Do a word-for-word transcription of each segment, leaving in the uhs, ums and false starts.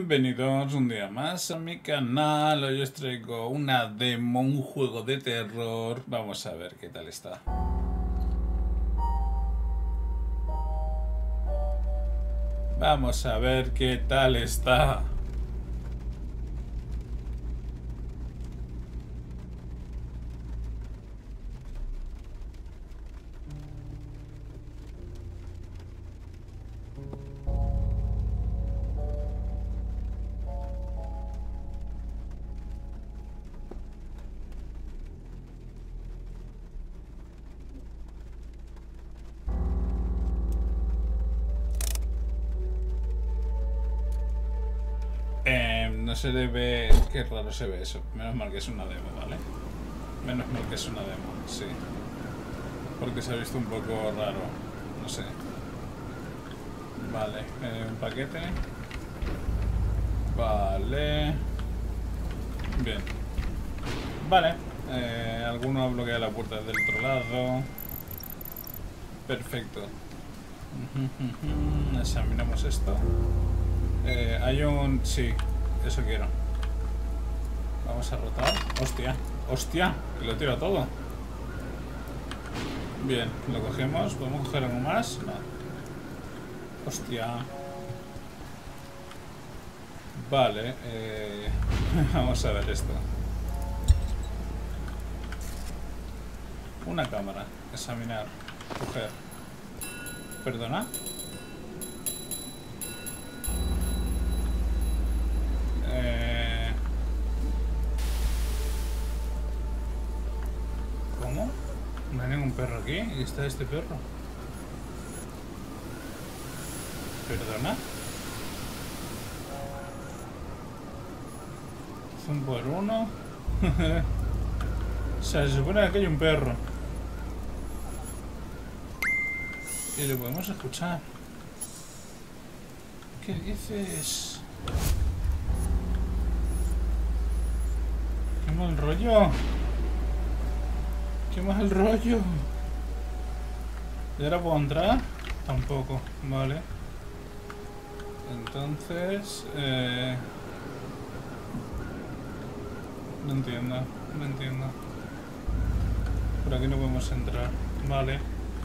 Bienvenidos un día más a mi canal. Hoy os traigo una demo, un juego de terror. Vamos a ver qué tal está. Vamos a ver qué tal está. Eh, no se le ve... Qué raro se ve eso. Menos mal que es una demo, ¿vale? Menos mal que es una demo, sí. Porque se ha visto un poco raro. No sé. Vale, eh, un paquete. Vale. Bien. Vale. Eh, alguno bloquea la puerta del otro lado. Perfecto. Examinamos esto. Eh, hay un... Sí, eso quiero. Vamos a rotar. Hostia, hostia, que lo tiro todo. Bien, lo cogemos. ¿Podemos coger algo más? No. Hostia. Vale, eh... vamos a ver esto. Una cámara. Examinar. Coger. ¿Perdona? Eh... ¿Cómo? No hay ningún perro aquí. ¿Y está este perro? ¿Perdona? Es un por uno. O sea, se supone que aquí hay un perro. Y lo podemos escuchar. ¿Qué dices? ¡Qué mal rollo! ¡Qué mal rollo! ¿Y ahora puedo entrar? Tampoco, vale. Entonces... Eh... No entiendo, no entiendo. Por aquí no podemos entrar, vale.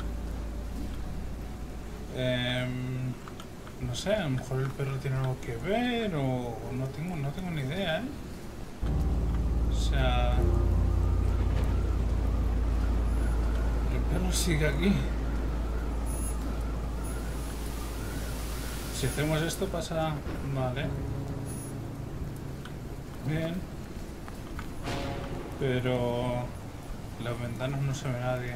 Eh... No sé, a lo mejor el perro tiene algo que ver o no tengo, no tengo ni idea, ¿eh? O sea... El perro sigue aquí. Si hacemos esto pasa... Vale. Bien. Pero... Las ventanas no se ve nadie.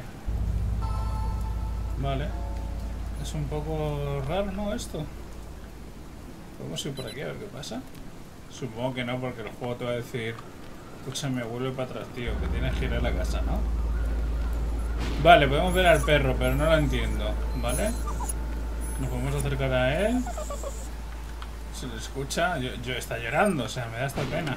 Vale. Es un poco raro, ¿no? Esto. Podemos ir por aquí a ver qué pasa. Supongo que no, porque el juego te va a decir... Escúchame, vuelve para atrás, tío, que tienes que ir a la casa, ¿no? Vale, podemos ver al perro, pero no lo entiendo, ¿vale? Nos podemos acercar a él. Se le escucha. Yo, yo está llorando, o sea, me da esta pena.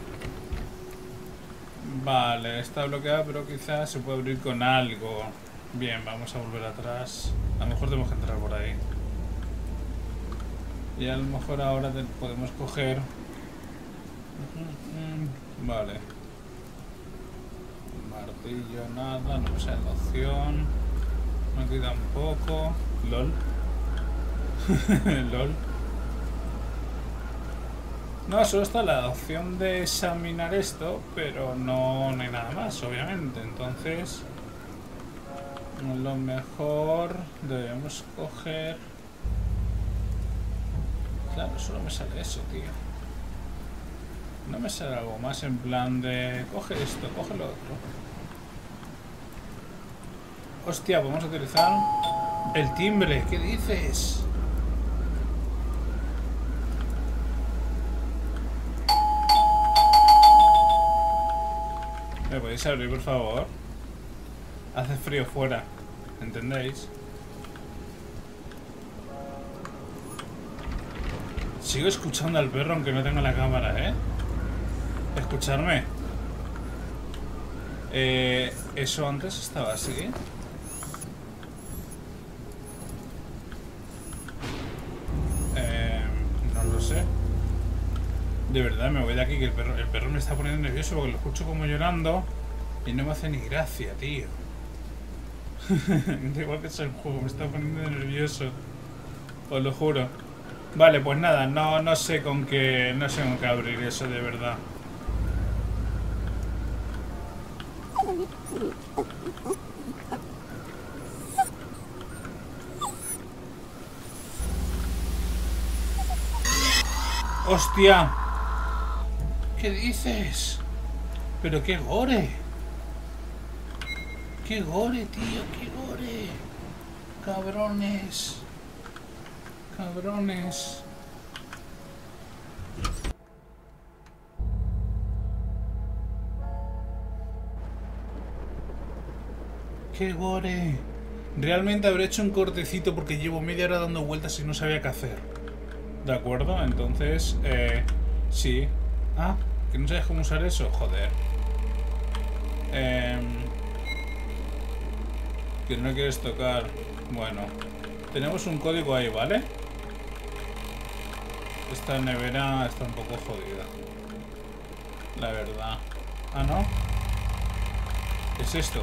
Vale, está bloqueado, pero quizás se puede abrir con algo. Bien, vamos a volver atrás. A lo mejor tenemos que entrar por ahí. Y a lo mejor ahora te podemos coger... Vale. Martillo, nada, no me sale la opción. Aquí tampoco. LOL. LOL. No, solo está la opción de examinar esto, pero no, no hay nada más, obviamente. Entonces, lo mejor debemos coger... Claro, solo me sale eso, tío. No me sale algo más en plan de... Coge esto, coge lo otro. Hostia, podemos utilizar el timbre. ¿Qué dices? ¿Me podéis abrir, por favor? Hace frío fuera, ¿entendéis? Sigo escuchando al perro aunque no tenga la cámara, ¿eh? Escucharme. Eh, ¿Eso antes estaba así? Eh, no lo sé. De verdad, me voy de aquí, que el perro, el perro me está poniendo nervioso porque lo escucho como llorando y no me hace ni gracia, tío. Da igual que sea el juego, me está poniendo nervioso. Os lo juro. Vale, pues nada, no, no sé con qué. No sé con qué abrir eso, de verdad. ¡Hostia! ¿Qué dices? Pero qué gore. ¡Qué gore, tío! ¡Qué gore! Cabrones. Cabrones. ¡Qué gore! Realmente habré hecho un cortecito porque llevo media hora dando vueltas y no sabía qué hacer. ¿De acuerdo? Entonces, eh... sí. Ah, ¿que no sabes cómo usar eso? Joder. Eh... Que no quieres tocar. Bueno, tenemos un código ahí, ¿vale? Esta nevera está un poco jodida, la verdad. Ah, ¿no? ¿Qué es esto?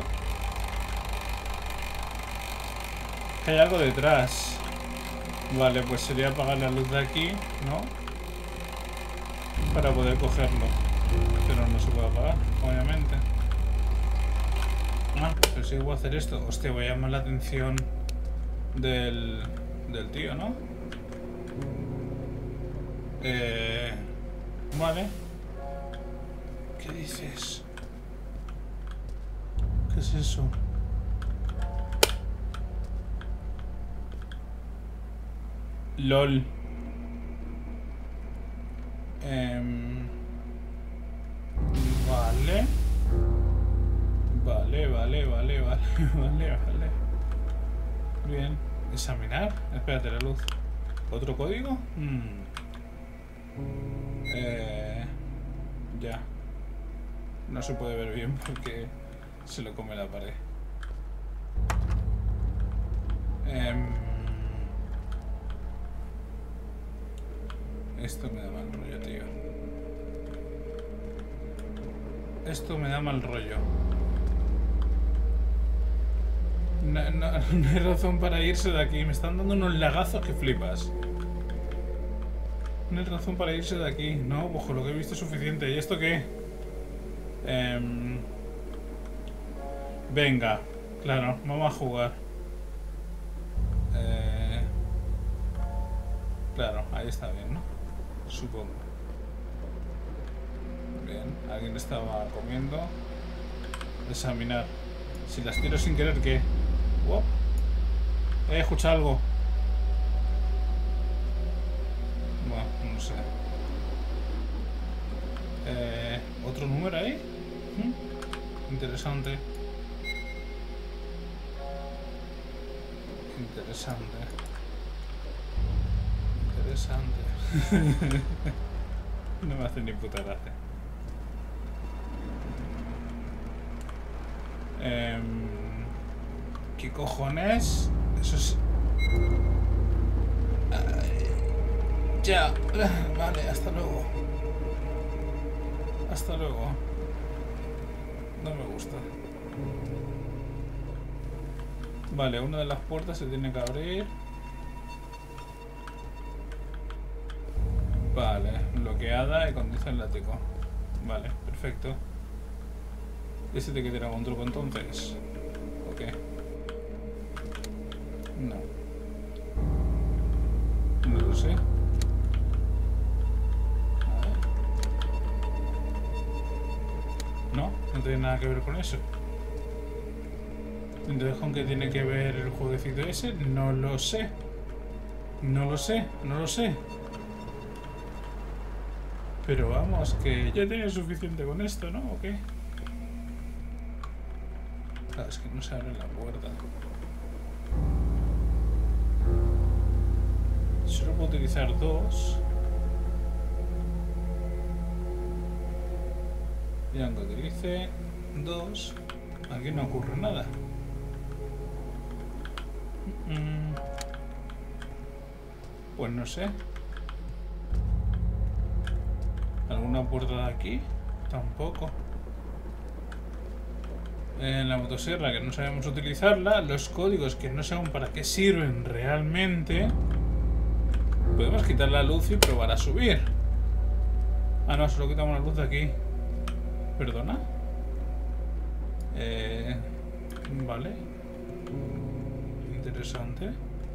Que hay algo detrás. Vale, pues sería apagar la luz de aquí, ¿no? Para poder cogerlo. Pero no se puede apagar, obviamente. Ah, pero si voy a hacer esto. Hostia, voy a llamar la atención del, del tío, ¿no? Eh, vale. ¿Qué dices? ¿Qué es eso? LOL. Eh, vale. Vale, vale, vale, vale, vale, vale. Bien. Examinar. Espérate, la luz. ¿Otro código? Hmm. Eh, ya. No se puede ver bien porque se lo come la pared. Eh, esto me da mal rollo, tío. Esto me da mal rollo. No, no, no hay razón para irse de aquí. Me están dando unos lagazos que flipas. No hay razón para irse de aquí. No, ojo, lo que he visto es suficiente. ¿Y esto qué? Eh, venga. Claro, vamos a jugar. Eh, claro, ahí está bien, ¿no? Supongo. Bien, alguien estaba comiendo. Examinar. Si las tiro sin querer, ¿qué? Oh. He escuchado algo. Bueno, no sé. Eh, ¿Otro número ahí? ¿Mm? Interesante. Interesante. Interesante. No me hace ni puta gracia. Eh, ¿Qué cojones? Eso es... Ay, ya. Vale, hasta luego. Hasta luego. No me gusta. Vale, una de las puertas se tiene que abrir. Vale, bloqueada y conduce el látigo. Vale, perfecto. ¿Ese te quedará un truco entonces? ¿O qué? No. No lo sé. A ver. No, no tiene nada que ver con eso. Entonces, ¿con qué tiene que ver el jueguecito ese? No lo sé. No lo sé, no lo sé. Pero vamos, que ya tenía suficiente con esto, ¿no? ¿O qué? Claro, es que no se abre la puerta. Solo puedo utilizar dos. Y aunque utilice dos, aquí no ocurre nada. Pues no sé. ¿Alguna puerta de aquí? Tampoco. En la motosierra, que no sabemos utilizarla. Los códigos, que no sabemos para qué sirven realmente. Podemos quitar la luz y probar a subir. Ah, no, solo quitamos la luz de aquí. ¿Perdona? Eh, vale. Interesante.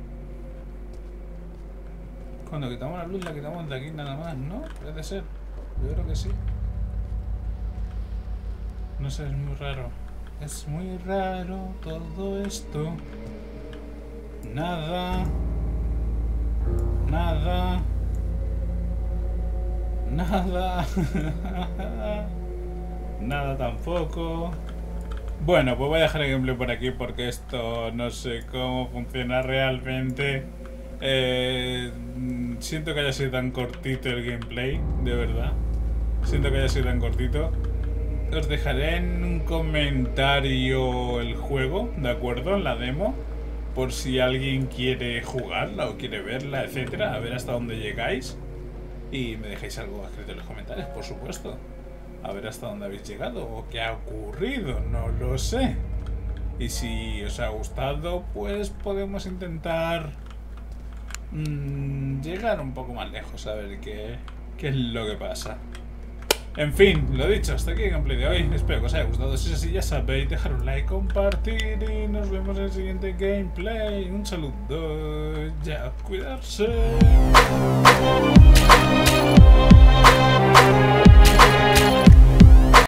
Cuando quitamos la luz la quitamos de aquí nada más, ¿no? Puede ser. Yo creo que sí. No sé, es muy raro. Es muy raro todo esto. Nada. Nada. Nada. Nada tampoco. Bueno, pues voy a dejar el gameplay por aquí porque esto no sé cómo funciona realmente. Eh, siento que haya sido tan cortito el gameplay, de verdad. Siento que haya sido tan cortito. Os dejaré en un comentario el juego, ¿de acuerdo? La demo, por si alguien quiere jugarla o quiere verla, etcétera. A ver hasta dónde llegáis. Y me dejáis algo escrito en los comentarios, por supuesto. A ver hasta dónde habéis llegado o qué ha ocurrido, no lo sé. Y si os ha gustado, pues podemos intentar mmm, llegar un poco más lejos, a ver qué, qué es lo que pasa. En fin, lo dicho, hasta aquí el gameplay de hoy. Espero que os haya gustado. Si es así, ya sabéis, dejar un like, compartir y nos vemos en el siguiente gameplay. Un saludo, ya, cuidarse.